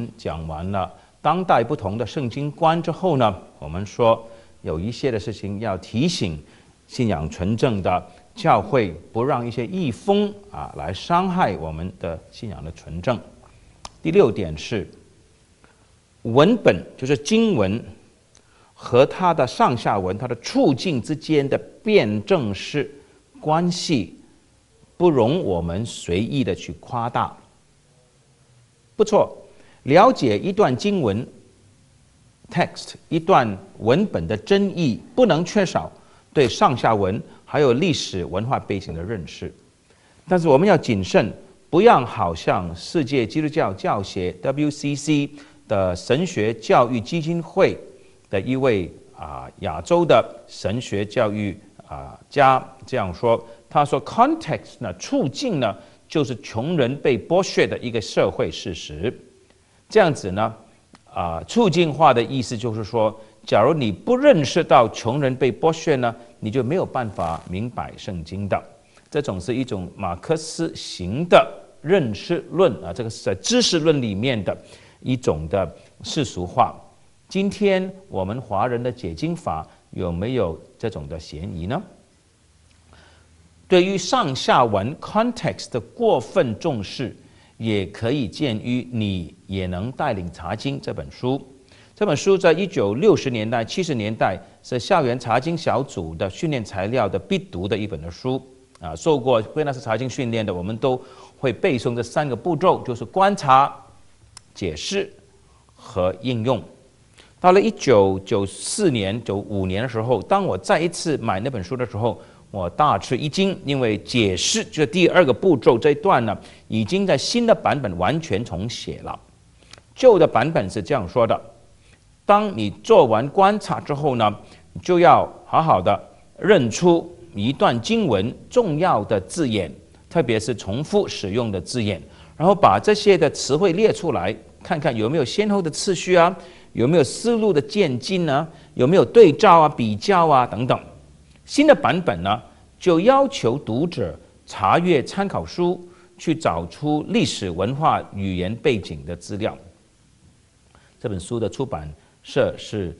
们讲完了当代不同的圣经观之后呢，我们说有一些的事情要提醒信仰纯正的教会，不让一些异风来伤害我们的信仰的纯正。第6点是文本，就是经文和它的上下文、它的处境之间的辩证式关系，不容我们随意的去夸大。不错，了解一段经文 text 一段文本的真意，不能缺少对上下文还有历史文化背景的认识。但是我们要谨慎，不要好像世界基督教教协 WCC 的神学教育基金会的一位亚洲的神学教育家这样说，他说 context 呢，处境呢，就是穷人被剥削的一个社会事实。这样子呢，处境化的意思就是说，假如你不认识到穷人被剥削呢，你就没有办法明白圣经的。这种是一种马克思型的认识论这个是在知识论里面的一种的世俗化。今天我们华人的解经法有没有这种的嫌疑呢？对于上下文 context 的过分重视，也可以见于你也能带领查经这本书。这本书在1960年代、70年代是校园查经小组的训练材料的必读的一本的书受过归纳式查经训练的，我们都会背诵这3个步骤，就是观察、解释和应用。到了1994年、95年的时候，当我再一次买那本书的时候，我大吃一惊，因为解释就是第2个步骤这一段呢，已经在新的版本完全重写了。旧的版本是这样说的：当你做完观察之后呢，你就要好好的认出一段经文重要的字眼，特别是重复使用的字眼，然后把这些的词汇列出来，看看有没有先后的次序有没有思路的渐进有没有对照比较等等。新的版本呢，就要求读者查阅参考书，去找出历史文化语言背景的资料。这本书的出版社是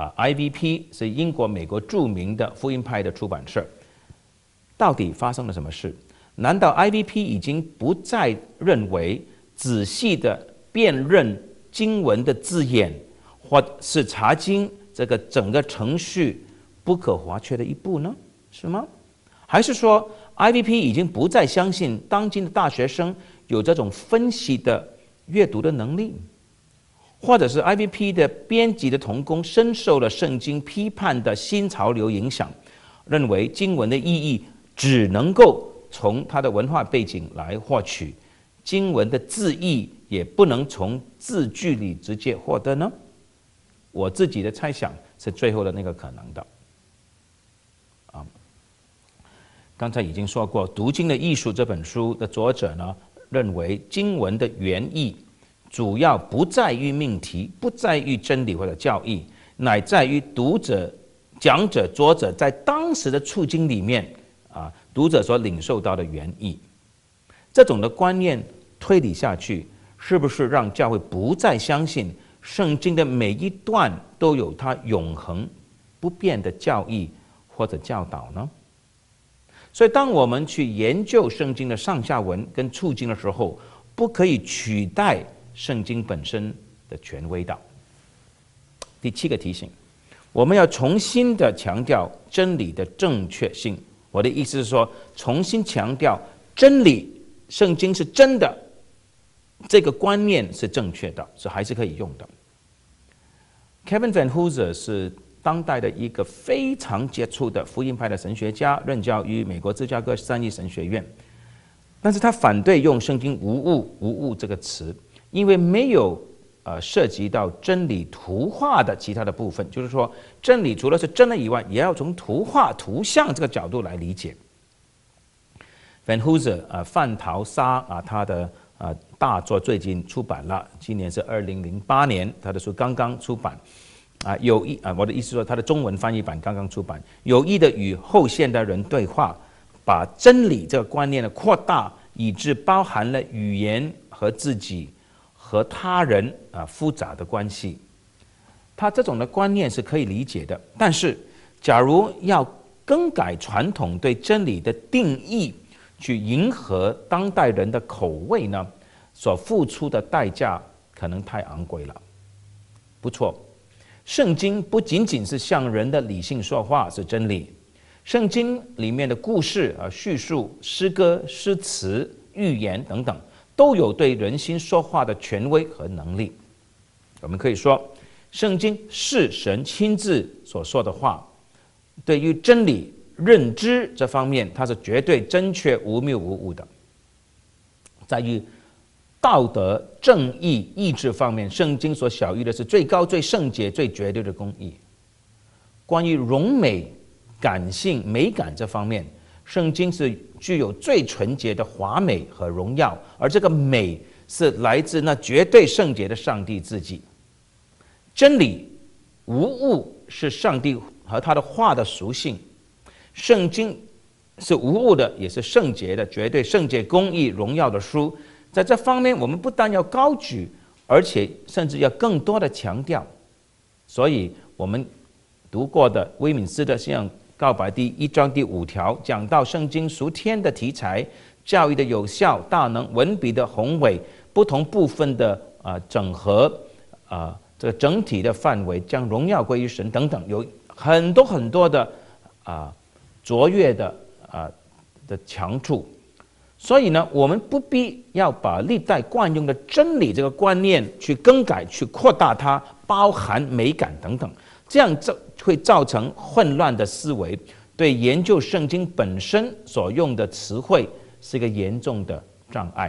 IVP， 是英国美国著名的福音派的出版社。到底发生了什么事？难道 IVP 已经不再认为仔细的辨认经文的字眼，或是查经这个整个程序不可或缺的一步呢？是吗？还是说 IVP 已经不再相信当今的大学生有这种分析的阅读的能力？或者是 IVP 的编辑的同工深受了圣经批判的新潮流影响，认为经文的意义只能够从它的文化背景来获取，经文的字义也不能从字句里直接获得呢？我自己的猜想是最后的那个可能的。刚才已经说过，《读经的艺术》这本书的作者呢，认为经文的原意主要不在于命题，不在于真理或者教义，乃在于读者、讲者、作者在当时的处境里面读者所领受到的原意。这种的观念推理下去，是不是让教会不再相信圣经的每一段都有它永恒不变的教义或者教导呢？所以当我们去研究圣经的上下文跟处境的时候，不可以取代圣经本身的权威的。第7个提醒，我们要重新的强调真理的正确性。我的意思是说，重新强调真理，圣经是真的，这个观念是正确的，是还是可以用的。Kevin Van Hooser 是当代的一个非常杰出的福音派的神学家，任教于美国芝加哥3一神学院。但是他反对用圣经无误这个词，因为没有涉及到真理图画的其他的部分，就是说真理除了是真的以外，也要从图画图像这个角度来理解。Van Hooser 范陶沙他的大作最近出版了，今年是2008年，他的书刚刚出版。我的意思说，他的中文翻译版刚刚出版，有意的与后现代人对话，把真理这个观念的扩大，以致包含了语言和自己和他人复杂的关系。他这种的观念是可以理解的，但是假如要更改传统对真理的定义，去迎合当代人的口味呢，所付出的代价可能太昂贵了。不错，圣经不仅仅是向人的理性说话是真理，圣经里面的故事叙述、诗歌、诗词、寓言等等，都有对人心说话的权威和能力。我们可以说，圣经是神亲自所说的话，对于真理认知这方面，它是绝对正确、无谬无误的。在于道德、正义、意志方面，圣经所晓谕的是最高、最圣洁、最绝对的公义。关于荣美、感性、美感这方面，圣经是具有最纯洁的华美和荣耀，而这个美是来自那绝对圣洁的上帝自己。真理无误是上帝和他的话的属性，圣经是无误的，也是圣洁的，绝对圣洁、公义、荣耀的书。在这方面，我们不但要高举，而且甚至要更多的强调。所以我们读过的威敏斯的信仰告白第1章第5条，讲到圣经属天的题材、教育的有效、大能、文笔的宏伟、不同部分的整合这个整体的范围，将荣耀归于神等等，有很多很多的卓越的强处。所以呢，我们不必要把历代惯用的真理这个观念去更改、去扩大它，包含美感等等，这样会造成混乱的思维，对研究圣经本身所用的词汇是一个严重的障碍。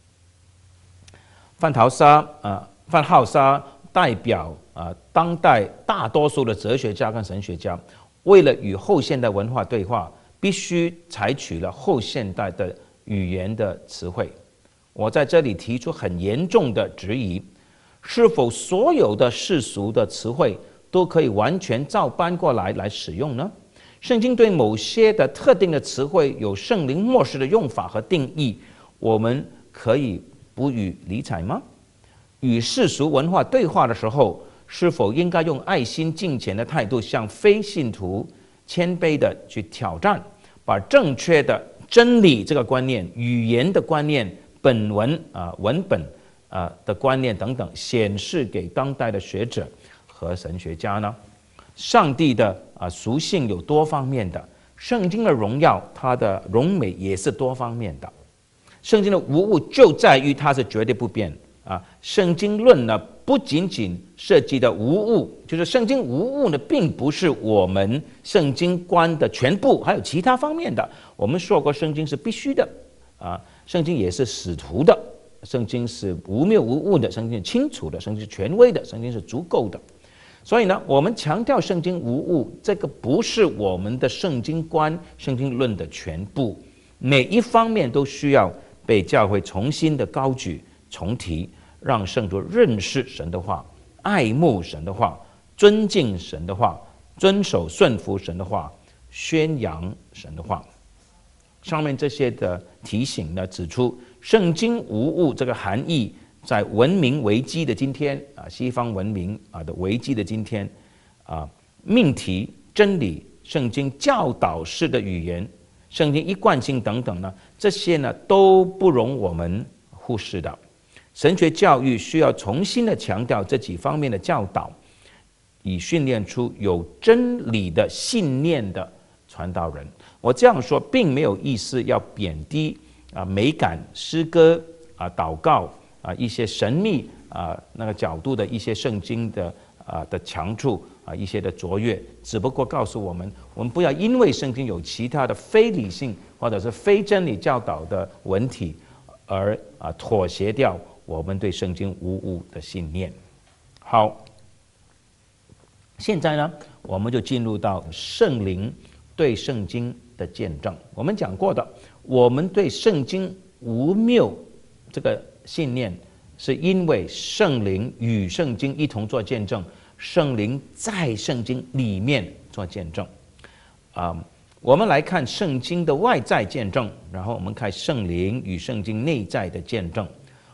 范浩沙代表当代大多数的哲学家跟神学家，为了与后现代文化对话，必须采取了后现代的语言的词汇。我在这里提出很严重的质疑：是否所有的世俗的词汇都可以完全照搬过来使用呢？圣经对某些的特定的词汇有圣灵默示的用法和定义，我们可以不予理睬吗？与世俗文化对话的时候，是否应该用爱心敬虔的态度，向非信徒谦卑的去挑战，把正确的真理这个观念、语言的观念、本文文本的观念等等，显示给当代的学者和神学家呢？上帝的属性有多方面的，圣经的荣耀，它的荣美也是多方面的。圣经的无误就在于它是绝对不变。圣经论呢，不仅仅涉及的无误，就是圣经无误呢，并不是我们圣经观的全部，还有其他方面的。我们说过，圣经是必须的圣经也是使徒的，圣经是无谬无误的，圣经是清楚的，圣经是权威的，圣经是足够的。所以呢，我们强调圣经无误，这个不是我们的圣经观、圣经论的全部，每一方面都需要被教会重新的高举、重提，让圣徒认识神的话，爱慕神的话，尊敬神的话，遵守顺服神的话，宣扬神的话。上面这些的提醒呢，指出圣经无误这个含义，在文明危机的今天西方文明的危机的今天命题、真理、圣经教导式的语言、圣经一贯性等等呢，这些呢都不容我们忽视的。神学教育需要重新的强调这几方面的教导，以训练出有真理的信念的传道人。我这样说并没有意思要贬低美感、诗歌祷告一些神秘那个角度的一些圣经的强处一些的卓越，只不过告诉我们不要因为圣经有其他的非理性或者是非真理教导的文体而妥协掉我们对圣经无误的信念。好，现在呢，我们就进入到圣灵对圣经的见证。我们讲过的，我们对圣经无谬这个信念，是因为圣灵与圣经一同做见证，圣灵在圣经里面做见证。我们来看圣经的外在见证，然后我们看圣灵与圣经内在的见证。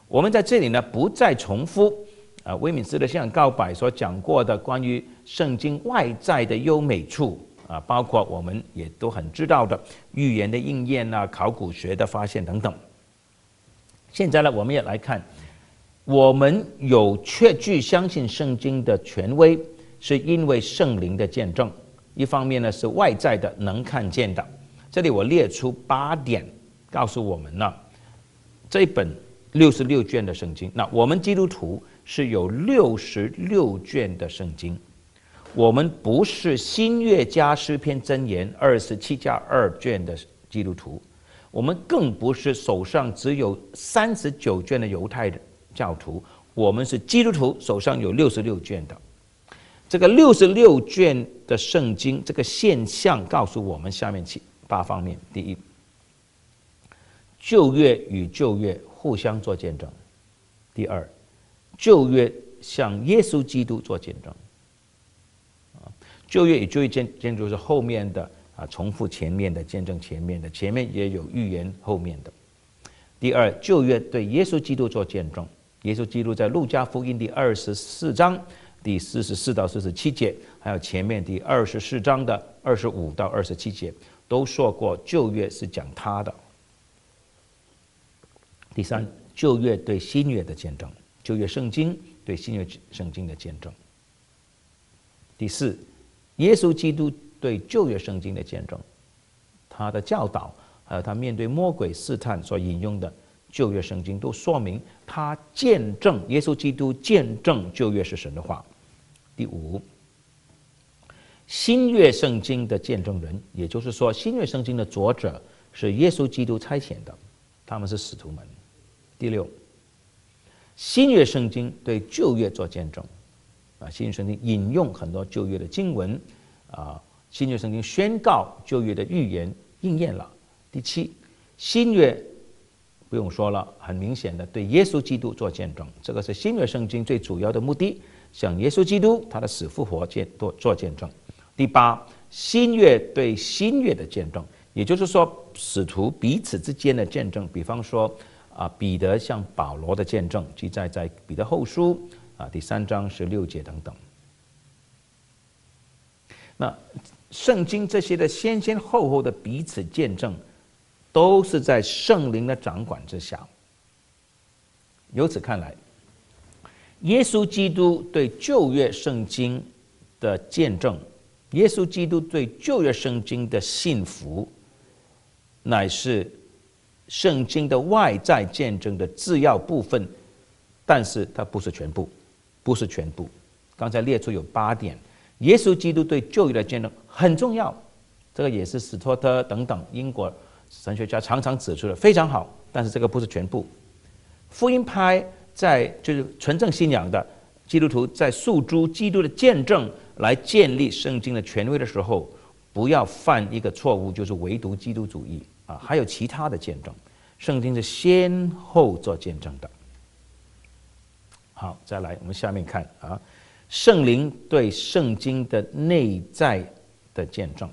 我们在这里呢不再重复威敏斯特信仰告白所讲过的关于圣经外在的优美处包括我们也都很知道的预言的应验考古学的发现等等。现在呢，我们也来看，我们有确据相信圣经的权威，是因为圣灵的见证。一方面呢是外在的能看见的，这里我列出8点，告诉我们呢，这本66卷的圣经，那我们基督徒是有66卷的圣经，我们不是新约加诗篇箴言27+2卷的基督徒，我们更不是手上只有39卷的犹太教徒，我们是基督徒，手上有66卷的。这个66卷的圣经，这个现象告诉我们下面8方面：第一，旧约与旧约互相做见证；第二，旧约向耶稣基督做见证。旧约与旧约见证就是后面的重复前面的，见证前面的，前面也有预言后面的。第二，旧约对耶稣基督做见证，耶稣基督在路加福音第24章第44到47节，还有前面第24章的25到27节，都说过旧约是讲他的。第三，旧约对新约的见证，旧约圣经对新约圣经的见证。第四，耶稣基督对旧约圣经的见证，他的教导，还有他面对魔鬼试探所引用的旧约圣经，都说明他见证，耶稣基督见证旧约是神的话。第五，新约圣经的见证人，也就是说新约圣经的作者是耶稣基督差遣的，他们是使徒们。第六，新约圣经对旧约做见证，新约圣经引用很多旧约的经文，新约圣经宣告旧约的预言应验了。第七，新约不用说了，很明显的对耶稣基督做见证，这个是新约圣经最主要的目的，向耶稣基督他的死复活做见证。第八，新约对新约的见证，也就是说使徒彼此之间的见证，比方说彼得向保罗的见证，记载在彼得后书第3章16节等等。那圣经这些的先先后后的彼此见证，都是在圣灵的掌管之下。由此看来，耶稣基督对旧约圣经的见证，耶稣基督对旧约圣经的信服，乃是圣经的外在见证的次要部分，但是它不是全部，不是全部。刚才列出有8点，耶稣基督对旧约的见证很重要，这个也是史托特等等英国神学家常常指出的，非常好，但是这个不是全部。福音派就是纯正信仰的基督徒，在诉诸基督的见证来建立圣经的权威的时候，不要犯一个错误，就是唯独基督主义还有其他的见证，圣经是先后做见证的。好，再来我们下面看圣灵对圣经的内在的见证。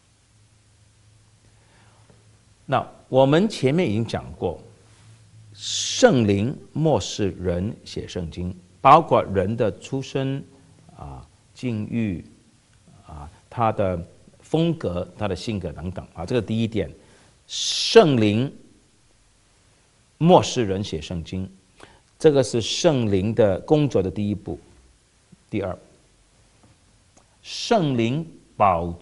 那我们前面已经讲过，圣灵默示人写圣经，包括人的出身境遇他的风格、他的性格等等这个第一点，圣灵默示人写圣经，这个是圣灵的工作的第一步。第二，圣灵保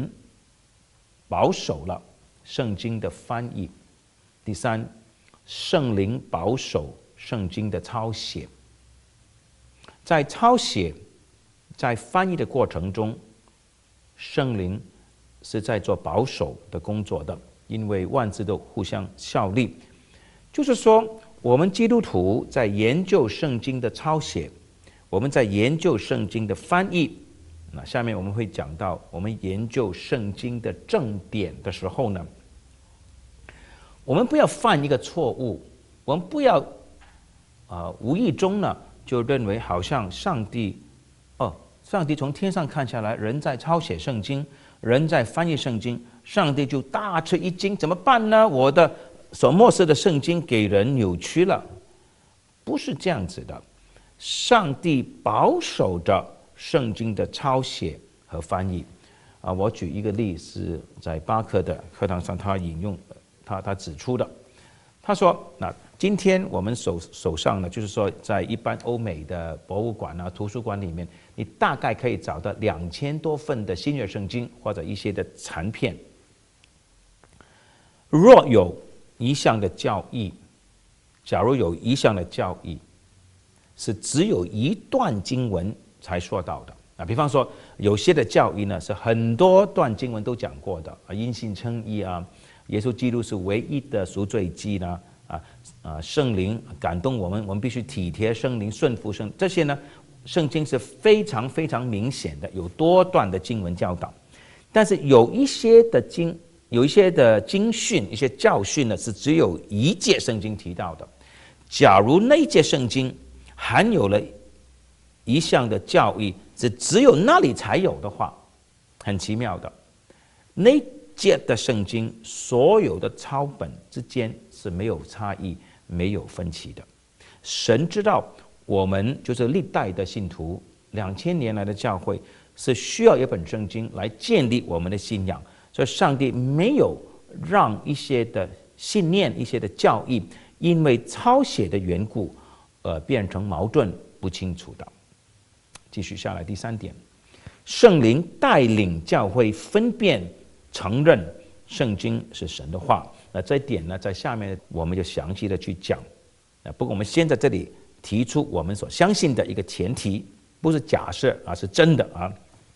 守了圣经的翻译。第三，圣灵保守圣经的抄写。在抄写、在翻译的过程中，圣灵是在做保守的工作的，因为万事都互相效力。就是说，我们基督徒在研究圣经的抄写，我们在研究圣经的翻译。那下面我们会讲到，我们研究圣经的正典的时候呢，我们不要犯一个错误，我们不要无意中呢就认为好像上帝从天上看下来，人在抄写圣经，人在翻译圣经，上帝就大吃一惊，怎么办呢？我的所默示的圣经给人扭曲了。 不是这样子的。上帝保守着圣经的抄写和翻译。我举一个例子，在巴克的课堂上，他引用他指出的，他说：那今天我们手上呢，就是说，在一般欧美的博物馆啊、图书馆里面，你大概可以找到2000多份的新约圣经或者一些的残片。若有一项的教义，假如有一项的教义是只有一段经文才说到的比方说有些的教义呢是很多段经文都讲过的因信称义啊，耶稣基督是唯一的赎罪祭呢圣灵感动我们，我们必须体贴圣灵、顺服圣灵，这些呢，圣经是非常非常明显的，有多段的经文教导。但是有一些的经训、一些教训呢，是只有一节圣经提到的。假如那一节圣经含有了一项的教义，只有那里才有的话，很奇妙的，那节的圣经所有的抄本之间是没有差异、没有分歧的。神知道我们就是历代的信徒，2000年来的教会是需要一本圣经来建立我们的信仰，所以上帝没有让一些的信念、一些的教义因为抄写的缘故变成矛盾不清楚的。继续下来，第3点，圣灵带领教会分辨承认圣经是神的话。那这一点呢，在下面我们就详细的去讲。不过我们先在这里提出我们所相信的一个前提，不是假设，而是真的啊。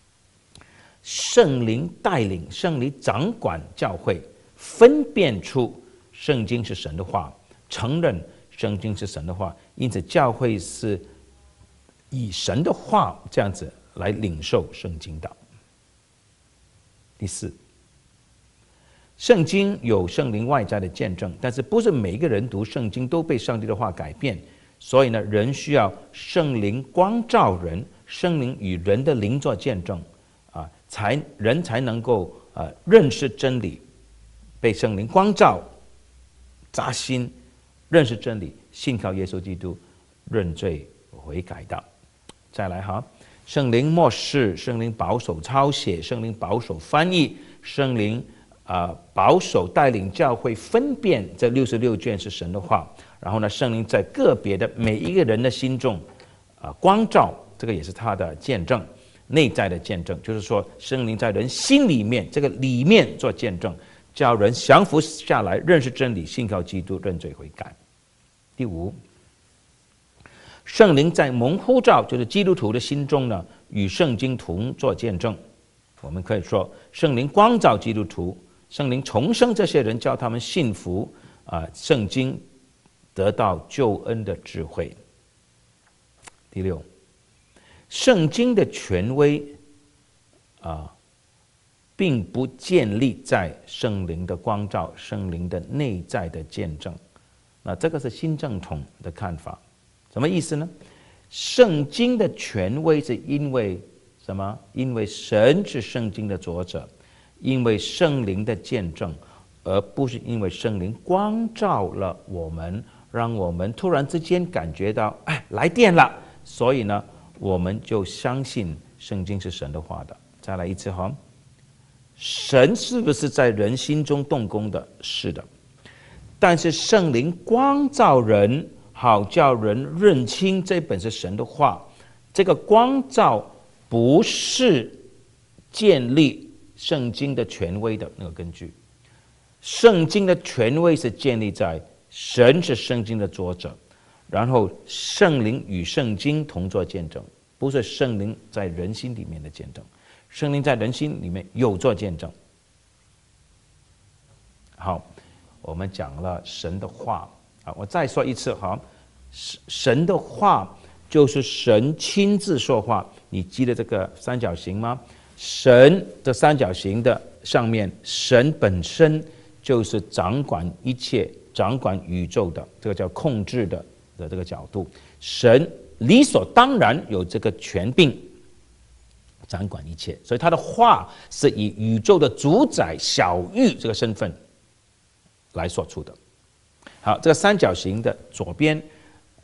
圣灵带领、圣灵掌管教会，分辨出圣经是神的话，承认圣经是神的话，因此教会是以神的话这样子来领受圣经的。第4，圣经有圣灵外在的见证，但是不是每一个人读圣经都被上帝的话改变，所以呢，人需要圣灵光照人，圣灵与人的灵做见证人才能够认识真理，被圣灵光照扎心，认识真理，信靠耶稣基督，认罪悔改的。再来圣灵默示，圣灵保守抄写，圣灵保守翻译，圣灵保守带领教会分辨这66卷是神的话。然后呢，圣灵在个别的每一个人的心中光照，这个也是他的见证，内在的见证，就是说圣灵在人心里面这个里面做见证，叫人降服下来，认识真理，信靠基督，认罪悔改。第5，圣灵在蒙呼召，就是基督徒的心中呢，与圣经同做见证。我们可以说，圣灵光照基督徒，圣灵重生这些人，叫他们信服圣经，得到救恩的智慧。第6，圣经的权威并不建立在圣灵的光照、圣灵的内在的见证。那这个是新正统的看法。什么意思呢？圣经的权威是因为什么？因为神是圣经的作者，因为圣灵的见证，而不是因为圣灵光照了我们，让我们突然之间感觉到来电了，所以呢，我们就相信圣经是神的话的。再来一次神是不是在人心中动工的？是的。但是圣灵光照人，好叫人认清这本是神的话。这个光照不是建立圣经的权威的那个根据，圣经的权威是建立在神是圣经的作者，然后圣灵与圣经同作见证，不是圣灵在人心里面的见证。圣灵在人心里面有做见证。好，我们讲了神的话我再说一次神的话就是神亲自说话。你记得这个三角形吗？神的三角形的上面，神本身就是掌管一切、掌管宇宙的，这个叫控制的这个角度。神理所当然有这个权柄掌管一切，所以他的话是以宇宙的主宰小玉这个身份来说出的。好，这个三角形的左边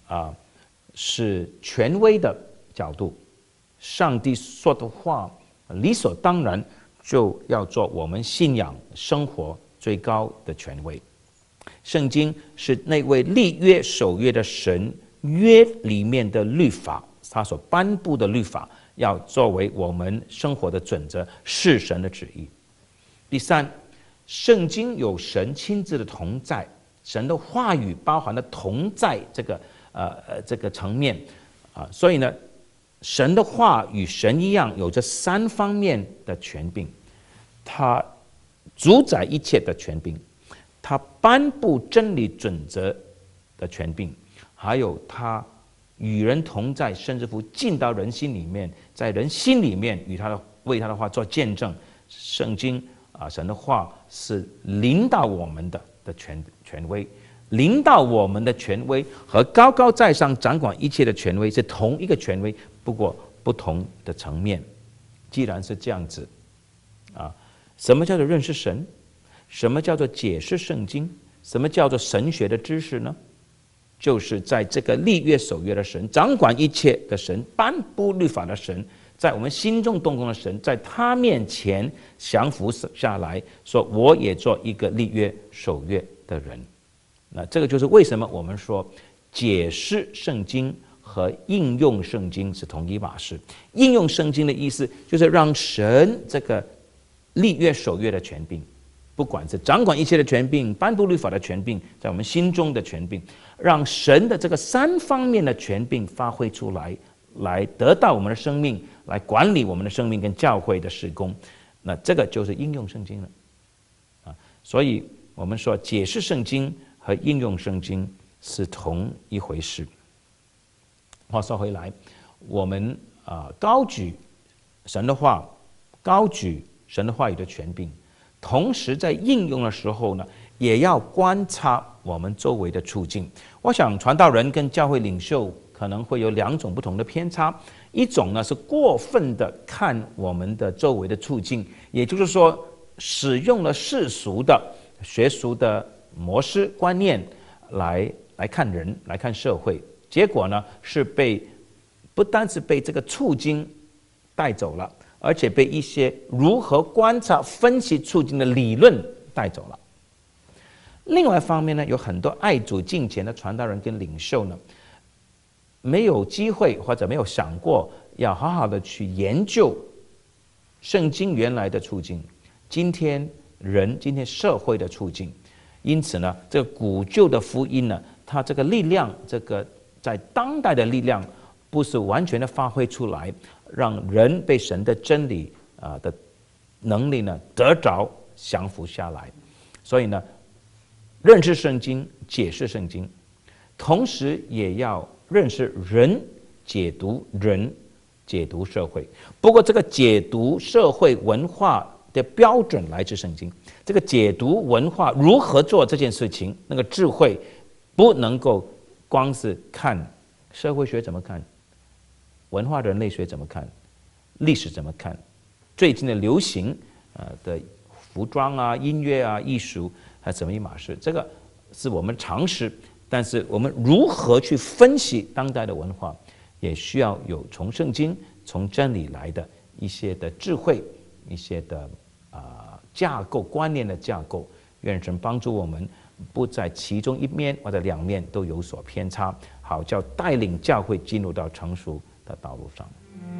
是权威的角度，上帝说的话理所当然就要做我们信仰生活最高的权威。圣经是那位立约守约的神约里面的律法，他所颁布的律法要作为我们生活的准则，是神的旨意。第三，圣经有神亲自的同在，神的话语包含了同在这个层面所以呢，神的话与神一样有这三方面的权柄，他主宰一切的权柄，他颁布真理准则的权柄，还有他与人同在，甚至乎进到人心里面，在人心里面为他的话做见证。圣经神的话是领导我们的权威，领导我们的权威和高高在上掌管一切的权威是同一个权威，不过不同的层面。既然是这样子什么叫做认识神？什么叫做解释圣经？什么叫做神学的知识呢？就是在这个立约守约的神，掌管一切的神，颁布律法的神，在我们心中动工的神，在他面前降服下来，说我也做一个立约守约的人。那这个就是为什么我们说解释圣经和应用圣经是同一码事。应用圣经的意思就是让神这个立约守约的权柄，不管是掌管一切的权柄，颁布律法的权柄，在我们心中的权柄，让神的这个三方面的权柄发挥出来，来得到我们的生命，来管理我们的生命跟教会的事工。那这个就是应用圣经了所以我们说解释圣经和应用圣经是同一回事。话说回来，我们高举神的话，高举神的话语的权柄，同时在应用的时候呢，也要观察我们周围的处境。我想传道人跟教会领袖可能会有两种不同的偏差，一种呢是过分的看我们的周围的处境，也就是说使用了世俗的学术的模式观念来看人，来看社会，结果呢是不单是被这个处境带走了，而且被一些如何观察分析处境的理论带走了。另外一方面呢，有很多爱主敬虔的传道人跟领袖呢，没有机会或者没有想过要好好的去研究圣经原来的处境，今天社会的处境。因此呢，这个古旧的福音呢，它这个力量，这个在当代的力量不是完全的发挥出来，让人被神的真理的能力呢得着降服下来。所以呢，认识圣经，解释圣经，同时也要认识人，解读社会。不过这个解读社会文化的标准来自圣经，这个解读文化如何做这件事情，那个智慧不能够光是看社会学怎么看，文化人类学怎么看，历史怎么看，最近的流行的服装音乐艺术怎么一码事，这个是我们常识。但是我们如何去分析当代的文化，也需要有从圣经从真理来的一些的智慧，一些的架构观念的架构。愿神帮助我们不在其中一面或者两面都有所偏差，好叫带领教会进入到成熟的道路上。